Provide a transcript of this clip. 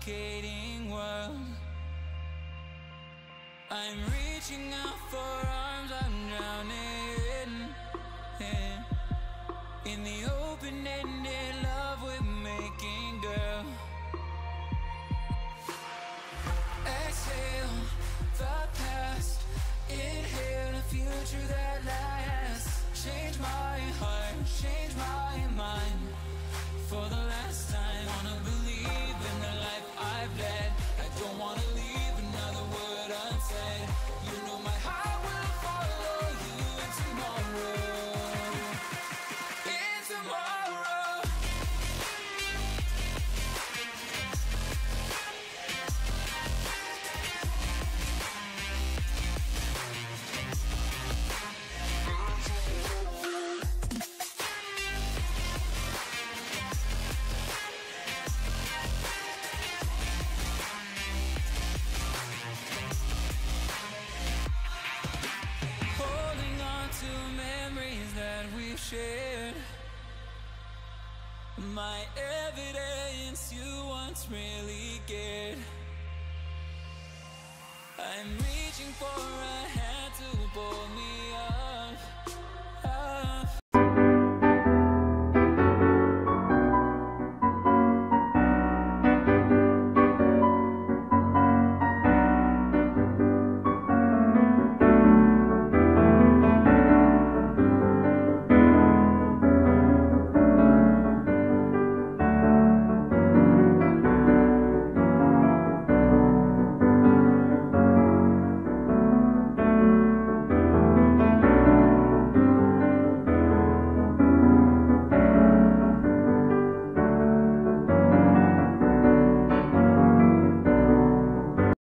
suffocating world. I'm reaching out for arms, I'm drowning in the open-ended love we're making, girl. Exhale the past, inhale a future that lasts. Change my heart, change my mind for the last time. Wanna believe in the life I've led. I don't wanna leave another word unsaid. You know my heart will follow you in tomorrow. In tomorrow. Shared my evidence you once really cared. I'm reaching for a hand to pull me